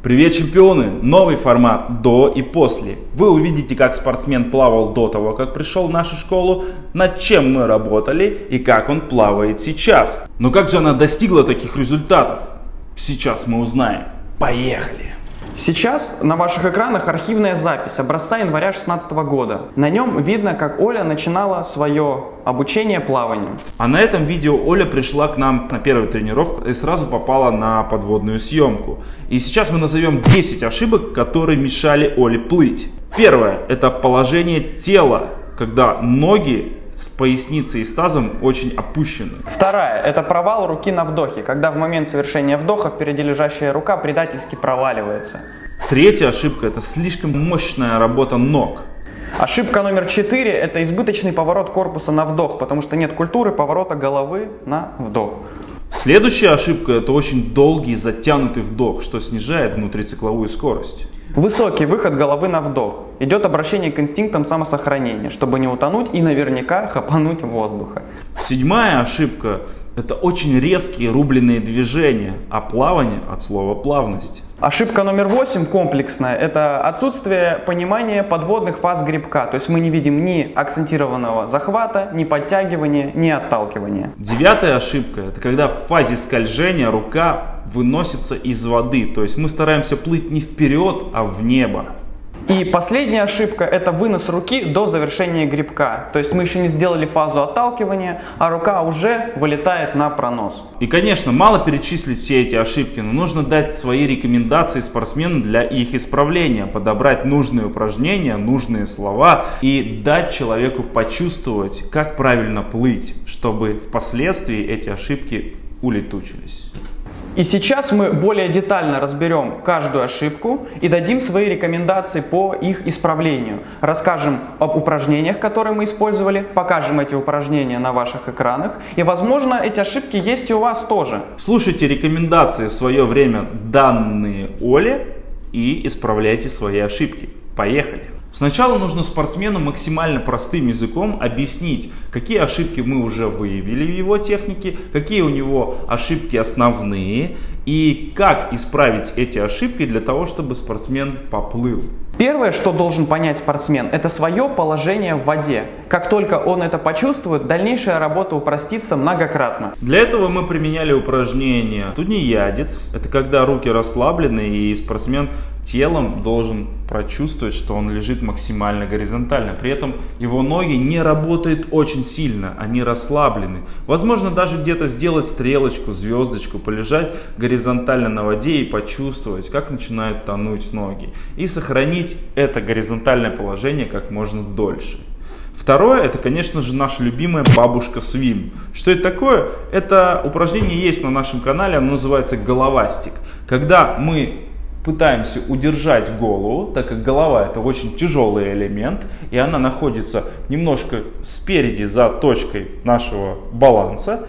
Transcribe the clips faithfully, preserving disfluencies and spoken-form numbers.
Привет, чемпионы! Новый формат до и после. Вы увидите, как спортсмен плавал до того, как пришел в нашу школу, над чем мы работали и как он плавает сейчас. Но как же она достигла таких результатов? Сейчас мы узнаем. Поехали! Сейчас на ваших экранах архивная запись образца января две тысячи шестнадцатого года. На нем видно, как Оля начинала свое обучение плаванию. А на этом видео Оля пришла к нам на первую тренировку и сразу попала на подводную съемку. И сейчас мы назовем десять ошибок, которые мешали Оле плыть. Первое – это положение тела, когда ноги с поясницей и с тазом очень опущены. Вторая – это провал руки на вдохе, когда в момент совершения вдоха впереди лежащая рука предательски проваливается. Третья ошибка – это слишком мощная работа ног. Ошибка номер четыре – это избыточный поворот корпуса на вдох, потому что нет культуры поворота головы на вдох. Следующая ошибка – это очень долгий затянутый вдох, что снижает внутрицикловую скорость. Высокий выход головы на вдох. Идет обращение к инстинктам самосохранения, чтобы не утонуть и наверняка хапануть воздуха. Седьмая ошибка – это очень резкие рубленые движения, а плавание от слова плавность. Ошибка номер восемь, комплексная, это отсутствие понимания подводных фаз грибка. То есть мы не видим ни акцентированного захвата, ни подтягивания, ни отталкивания. Девятая ошибка – это когда в фазе скольжения рука выносится из воды. То есть мы стараемся плыть не вперед, а в небо. И последняя ошибка – это вынос руки до завершения грибка. То есть мы еще не сделали фазу отталкивания, а рука уже вылетает на пронос. И, конечно, мало перечислить все эти ошибки, но нужно дать свои рекомендации спортсмену для их исправления, подобрать нужные упражнения, нужные слова и дать человеку почувствовать, как правильно плыть, чтобы впоследствии эти ошибки улетучились. И сейчас мы более детально разберем каждую ошибку и дадим свои рекомендации по их исправлению. Расскажем об упражнениях, которые мы использовали, покажем эти упражнения на ваших экранах. И, возможно, эти ошибки есть и у вас тоже. Слушайте рекомендации в свое время, данные Оле, и исправляйте свои ошибки. Поехали! Сначала нужно спортсмену максимально простым языком объяснить, какие ошибки мы уже выявили в его технике, какие у него ошибки основные и как исправить эти ошибки для того, чтобы спортсмен поплыл. Первое, что должен понять спортсмен, это свое положение в воде. Как только он это почувствует, дальнейшая работа упростится многократно. Для этого мы применяли упражнение тунеядец. Это когда руки расслаблены и спортсмен телом должен прочувствовать, что он лежит максимально горизонтально. При этом его ноги не работают очень сильно, они расслаблены. Возможно, даже где-то сделать стрелочку, звездочку, полежать горизонтально на воде и почувствовать, как начинают тонуть ноги. И сохранить это горизонтальное положение как можно дольше. Второе, это, конечно же, наша любимая бабушка свим. Что это такое? Это упражнение есть на нашем канале, оно называется головастик. Когда мы пытаемся удержать голову, так как голова это очень тяжелый элемент, и она находится немножко спереди за точкой нашего баланса.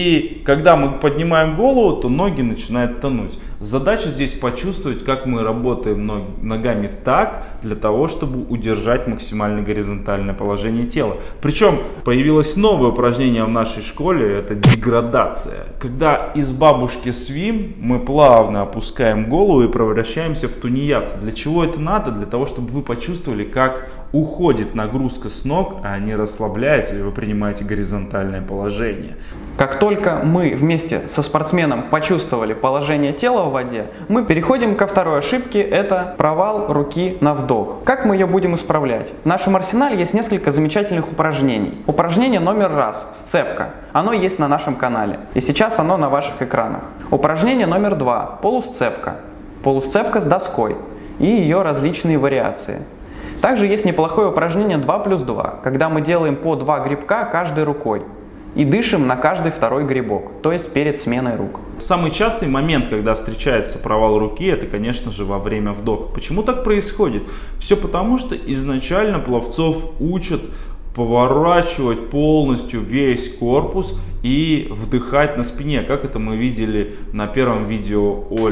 И когда мы поднимаем голову, то ноги начинают тонуть. Задача здесь почувствовать, как мы работаем ногами так, для того, чтобы удержать максимально горизонтальное положение тела. Причем появилось новое упражнение в нашей школе, это деградация. Когда из бабушки свим мы плавно опускаем голову и превращаемся в тунеядца. Для чего это надо? Для того, чтобы вы почувствовали, как уходит нагрузка с ног, а они расслабляются, и вы принимаете горизонтальное положение. Как только мы вместе со спортсменом почувствовали положение тела в воде, мы переходим ко второй ошибке, это провал руки на вдох. Как мы ее будем исправлять? В нашем арсенале есть несколько замечательных упражнений. Упражнение номер раз – сцепка. Оно есть на нашем канале, и сейчас оно на ваших экранах. Упражнение номер два – полусцепка. Полусцепка с доской и ее различные вариации. Также есть неплохое упражнение два плюс два, когда мы делаем по два грибка каждой рукой и дышим на каждый второй грибок, то есть перед сменой рук. Самый частый момент, когда встречается провал руки, это, конечно же, во время вдоха. Почему так происходит? Все потому, что изначально пловцов учат поворачивать полностью весь корпус и вдыхать на спине, как это мы видели на первом видео Оли.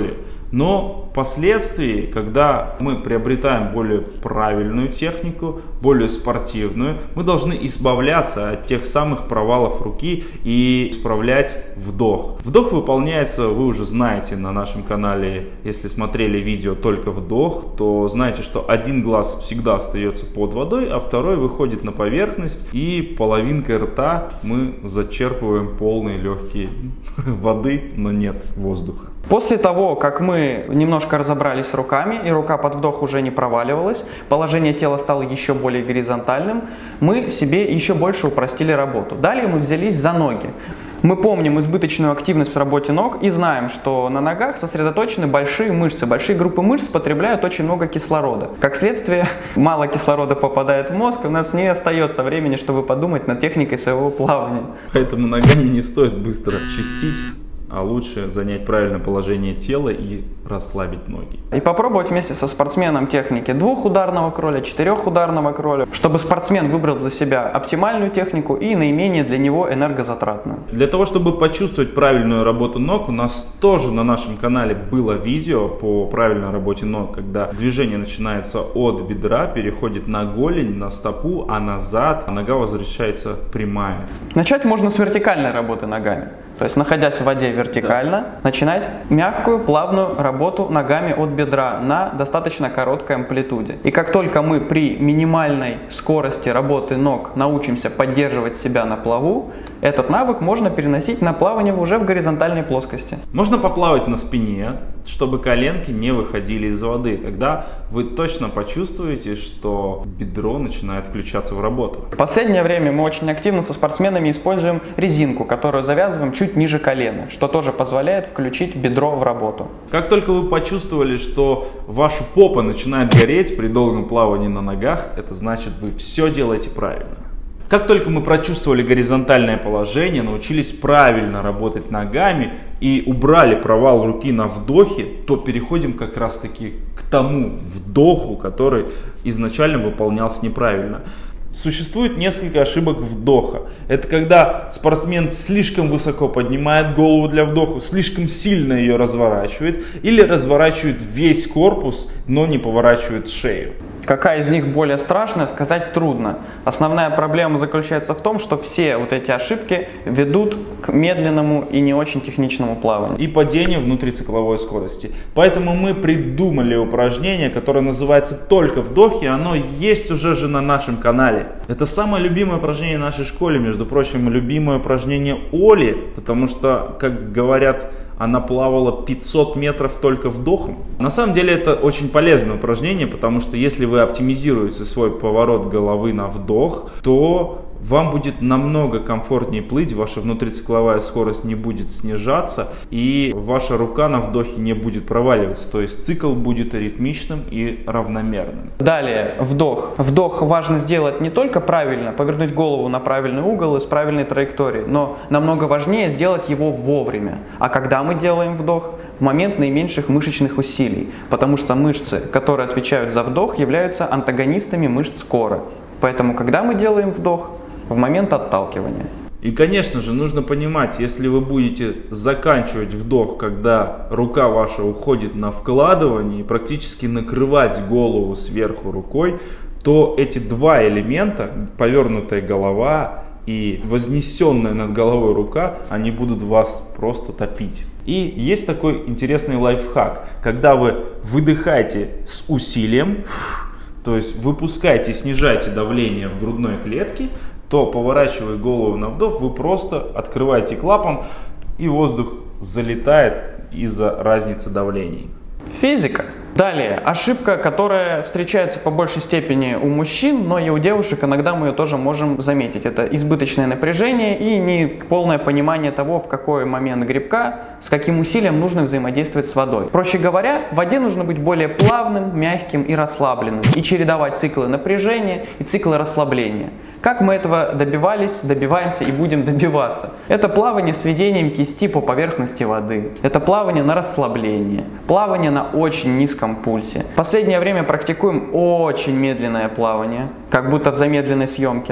Но впоследствии, когда мы приобретаем более правильную технику, более спортивную, мы должны избавляться от тех самых провалов руки и исправлять вдох. Вдох выполняется, вы уже знаете на нашем канале, если смотрели видео только вдох, то знаете, что один глаз всегда остается под водой, а второй выходит на поверхность, и половинкой рта мы зачерпываем полные легкие воды, но нет воздуха. После того, как мы немножко разобрались с руками, и рука под вдох уже не проваливалась, положение тела стало еще более горизонтальным, мы себе еще больше упростили работу. Далее мы взялись за ноги. Мы помним избыточную активность в работе ног и знаем, что на ногах сосредоточены большие мышцы. Большие группы мышц потребляют очень много кислорода. Как следствие, мало кислорода попадает в мозг, и у нас не остается времени, чтобы подумать над техникой своего плавания. Поэтому ногами не стоит быстро чистить, а лучше занять правильное положение тела и расслабить ноги. И попробовать вместе со спортсменом техники двухударного кроля, четырехударного кроля, чтобы спортсмен выбрал для себя оптимальную технику и наименее для него энергозатратную. Для того, чтобы почувствовать правильную работу ног, у нас тоже на нашем канале было видео по правильной работе ног, когда движение начинается от бедра, переходит на голень, на стопу, а назад нога возвращается прямая. Начать можно с вертикальной работы ногами. То есть, находясь в воде вертикально, да. начинать мягкую, плавную работу ногами от бедра на достаточно короткой амплитуде. И как только мы при минимальной скорости работы ног научимся поддерживать себя на плаву, этот навык можно переносить на плавание уже в горизонтальной плоскости. Можно поплавать на спине, чтобы коленки не выходили из воды. Тогда вы точно почувствуете, что бедро начинает включаться в работу. В последнее время мы очень активно со спортсменами используем резинку, которую завязываем чуть ниже колена, что тоже позволяет включить бедро в работу. Как только вы почувствовали, что ваша попа начинает гореть при долгом плавании на ногах, это значит, вы все делаете правильно. Как только мы прочувствовали горизонтальное положение, научились правильно работать ногами и убрали провал руки на вдохе, то переходим как раз таки к тому вдоху, который изначально выполнялся неправильно. Существует несколько ошибок вдоха. Это когда спортсмен слишком высоко поднимает голову для вдоха, слишком сильно ее разворачивает или разворачивает весь корпус, но не поворачивает шею. Какая из них более страшная, сказать трудно. Основная проблема заключается в том, что все вот эти ошибки ведут к медленному и не очень техничному плаванию. И падению внутрицикловой скорости. Поэтому мы придумали упражнение, которое называется «Только вдох», и оно есть уже же на нашем канале. Это самое любимое упражнение в нашей школе, между прочим, любимое упражнение Оли, потому что, как говорят, она плавала пятьсот метров только вдохом. На самом деле это очень полезное упражнение, потому что если вы оптимизируете свой поворот головы на вдох, то вам будет намного комфортнее плыть, ваша внутрицикловая скорость не будет снижаться и ваша рука на вдохе не будет проваливаться. То есть цикл будет ритмичным и равномерным. Далее, вдох. Вдох важно сделать не только правильно, повернуть голову на правильный угол и с правильной траекторией, но намного важнее сделать его вовремя. А когда мы делаем вдох? В момент наименьших мышечных усилий, потому что мышцы, которые отвечают за вдох, являются антагонистами мышц кора. Поэтому, когда мы делаем вдох, в момент отталкивания. И, конечно же, нужно понимать, если вы будете заканчивать вдох, когда рука ваша уходит на вкладывание и практически накрывать голову сверху рукой, то эти два элемента, повернутая голова и вознесенная над головой рука, они будут вас просто топить. И есть такой интересный лайфхак. Когда вы выдыхаете с усилием, то есть выпускаете, снижаете давление в грудной клетке, то, поворачивая голову на вдох, вы просто открываете клапан, и воздух залетает из-за разницы давлений. Физика. Далее, ошибка, которая встречается по большей степени у мужчин, но и у девушек иногда мы ее тоже можем заметить. Это избыточное напряжение и неполное понимание того, в какой момент грибка, с каким усилием нужно взаимодействовать с водой. Проще говоря, в воде нужно быть более плавным, мягким и расслабленным, и чередовать циклы напряжения и циклы расслабления. Как мы этого добивались, добиваемся и будем добиваться? Это плавание с ведением кисти по поверхности воды. Это плавание на расслабление. Плавание на очень низком пульсе. В последнее время практикуем очень медленное плавание, как будто в замедленной съемке.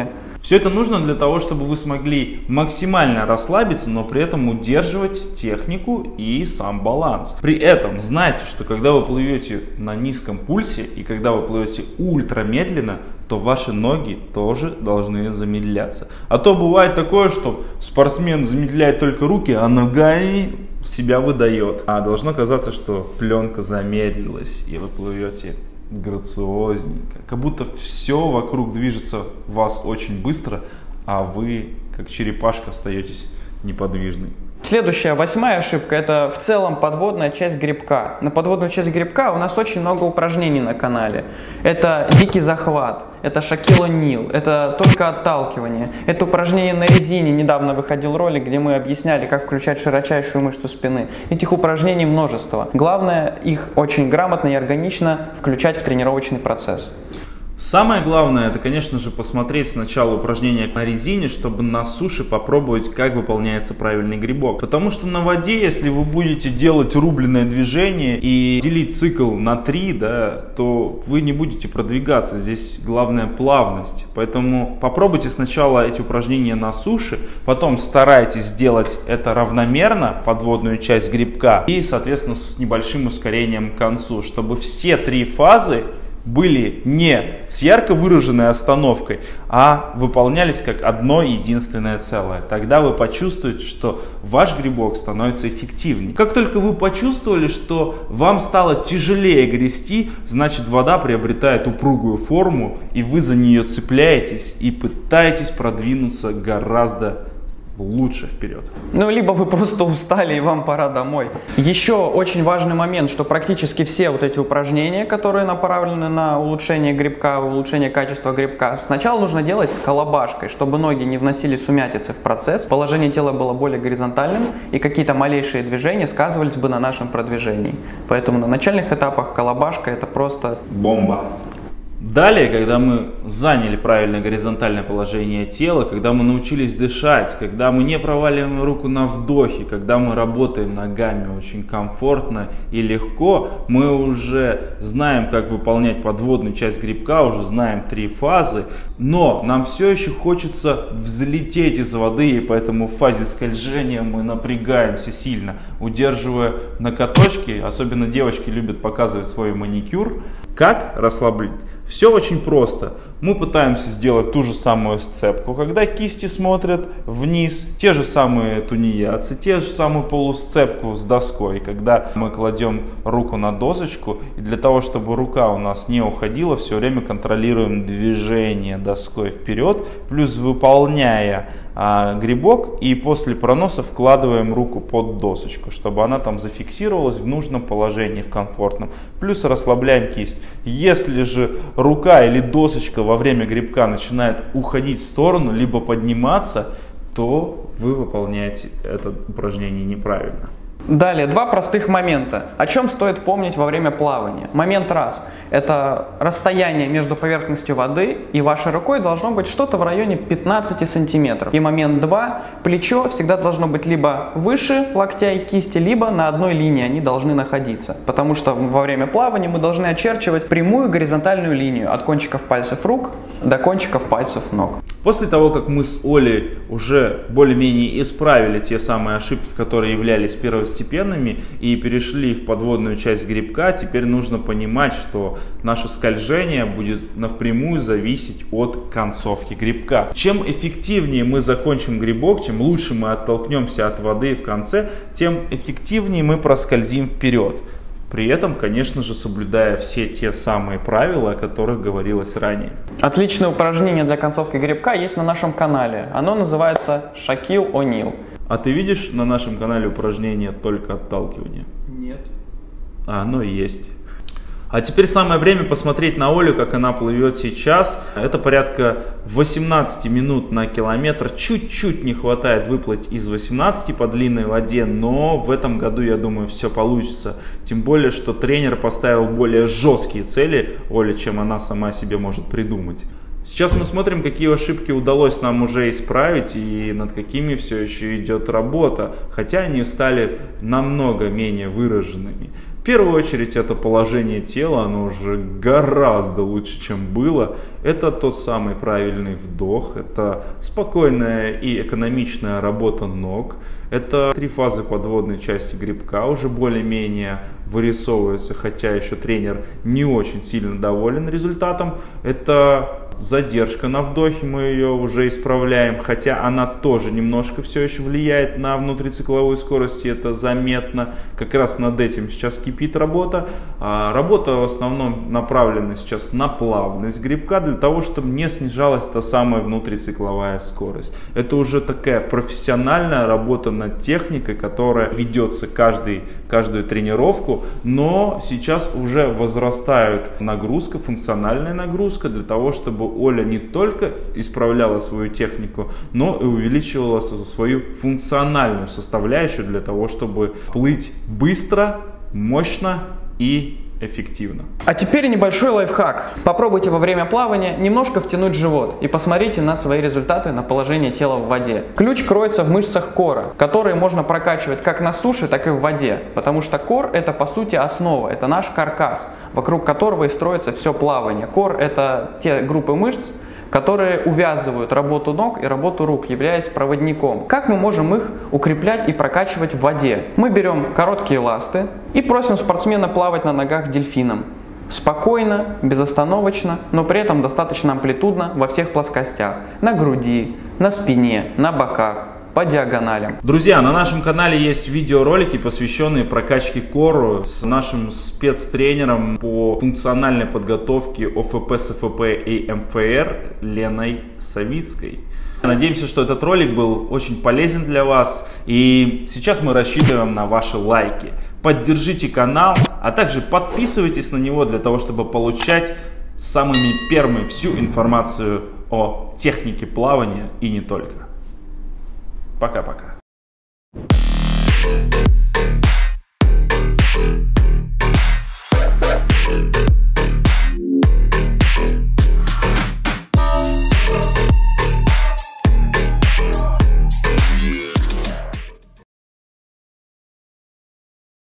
Все это нужно для того, чтобы вы смогли максимально расслабиться, но при этом удерживать технику и сам баланс. При этом знайте, что когда вы плывете на низком пульсе и когда вы плывете ультрамедленно, то ваши ноги тоже должны замедляться. А то бывает такое, что спортсмен замедляет только руки, а ногами себя выдает. А должно казаться, что пленка замедлилась и вы плывете грациозненько, как будто все вокруг движется в вас очень быстро, а вы как черепашка остаетесь неподвижной. Следующая, восьмая ошибка, это в целом подводная часть гребка. На подводную часть гребка у нас очень много упражнений на канале. Это дикий захват, это Шакил О'Нил, это только отталкивание. Это упражнение на резине, недавно выходил ролик, где мы объясняли, как включать широчайшую мышцу спины. Этих упражнений множество. Главное их очень грамотно и органично включать в тренировочный процесс. Самое главное, это, конечно же, посмотреть сначала упражнения на резине, чтобы на суше попробовать, как выполняется правильный грибок. Потому что на воде, если вы будете делать рубленное движение и делить цикл на три, да, то вы не будете продвигаться. Здесь главная плавность. Поэтому попробуйте сначала эти упражнения на суше, потом старайтесь сделать это равномерно, подводную часть грибка, и, соответственно, с небольшим ускорением к концу, чтобы все три фазы были не с ярко выраженной остановкой, а выполнялись как одно единственное целое. Тогда вы почувствуете, что ваш грибок становится эффективнее. Как только вы почувствовали, что вам стало тяжелее грести, значит вода приобретает упругую форму, и вы за нее цепляетесь и пытаетесь продвинуться гораздо лучше вперед. Ну, либо вы просто устали и вам пора домой. Еще очень важный момент, что практически все вот эти упражнения, которые направлены на улучшение грибка, улучшение качества грибка, сначала нужно делать с колобашкой, чтобы ноги не вносили сумятицы в процесс, положение тела было более горизонтальным и какие-то малейшие движения сказывались бы на нашем продвижении. Поэтому на начальных этапах колобашка — это просто бомба. Далее, когда мы заняли правильное горизонтальное положение тела, когда мы научились дышать, когда мы не проваливаем руку на вдохе, когда мы работаем ногами очень комфортно и легко, мы уже знаем, как выполнять подводную часть грибка, уже знаем три фазы, но нам все еще хочется взлететь из воды, и поэтому в фазе скольжения мы напрягаемся сильно, удерживая на каточке. Особенно девочки любят показывать свой маникюр. Как расслаблить? Все очень просто. Мы пытаемся сделать ту же самую сцепку, когда кисти смотрят вниз, те же самые тунеядцы, те же самую полусцепку с доской, когда мы кладем руку на досочку, и для того, чтобы рука у нас не уходила, все время контролируем движение доской вперед, плюс выполняя а, грибок, и после проноса вкладываем руку под досочку, чтобы она там зафиксировалась в нужном положении, в комфортном, плюс расслабляем кисть. Если же рука или досочка во время грибка начинает уходить в сторону, либо подниматься, то вы выполняете это упражнение неправильно. Далее, два простых момента. О чем стоит помнить во время плавания? Момент раз. Это расстояние между поверхностью воды и вашей рукой должно быть что-то в районе пятнадцати сантиметров. И момент два. Плечо всегда должно быть либо выше локтя и кисти, либо на одной линии они должны находиться. Потому что во время плавания мы должны очерчивать прямую горизонтальную линию от кончиков пальцев рук до кончиков пальцев ног. После того, как мы с Олей уже более-менее исправили те самые ошибки, которые являлись первостепенными, и перешли в подводную часть грибка, теперь нужно понимать, что наше скольжение будет напрямую зависеть от концовки грибка. Чем эффективнее мы закончим грибок, чем лучше мы оттолкнемся от воды в конце, тем эффективнее мы проскользим вперед. При этом, конечно же, соблюдая все те самые правила, о которых говорилось ранее. Отличное упражнение для концовки грибка есть на нашем канале. Оно называется Шакил О'Нил. А ты видишь на нашем канале упражнение только отталкивание? Нет. А оно и есть. А теперь самое время посмотреть на Олю, как она плывет сейчас. Это порядка восемнадцать минут на километр. Чуть-чуть не хватает выплыть из восемнадцати по длинной воде, но в этом году, я думаю, все получится. Тем более, что тренер поставил более жесткие цели Оле, чем она сама себе может придумать. Сейчас мы смотрим, какие ошибки удалось нам уже исправить и над какими все еще идет работа, хотя они стали намного менее выраженными. В первую очередь это положение тела, оно уже гораздо лучше, чем было. Это тот самый правильный вдох, это спокойная и экономичная работа ног. Это три фазы подводной части грибка уже более-менее вырисовываются, хотя еще тренер не очень сильно доволен результатом. Это задержка на вдохе, мы ее уже исправляем, хотя она тоже немножко все еще влияет на внутрицикловую скорость, и это заметно. Как раз над этим сейчас кипит работа. А работа в основном направлена сейчас на плавность грибка, для того, чтобы не снижалась та самая внутрицикловая скорость. Это уже такая профессиональная работа над техникой, которая ведется каждый, каждую тренировку, но сейчас уже возрастает нагрузка, функциональная нагрузка, для того, чтобы Оля не только исправляла свою технику, но и увеличивала свою функциональную составляющую для того, чтобы плыть быстро, мощно и эффективно. А теперь небольшой лайфхак. Попробуйте во время плавания немножко втянуть живот и посмотрите на свои результаты на положение тела в воде. Ключ кроется в мышцах кора, которые можно прокачивать как на суше, так и в воде, потому что кор — это по сути основа, это наш каркас, вокруг которого и строится все плавание. Кор — это те группы мышц, которые увязывают работу ног и работу рук, являясь проводником. Как мы можем их укреплять и прокачивать в воде? Мы берем короткие ласты и просим спортсмена плавать на ногах дельфином. Спокойно, безостановочно, но при этом достаточно амплитудно во всех плоскостях. На груди, на спине, на боках, по диагоналям. Друзья, на нашем канале есть видеоролики, посвященные прокачке кора с нашим спецтренером по функциональной подготовке О Ф П, С Ф П и М Ф Р Леной Савицкой. Надеемся, что этот ролик был очень полезен для вас, и сейчас мы рассчитываем на ваши лайки. Поддержите канал, а также подписывайтесь на него для того, чтобы получать самыми первыми всю информацию о технике плавания и не только. Пока-пока.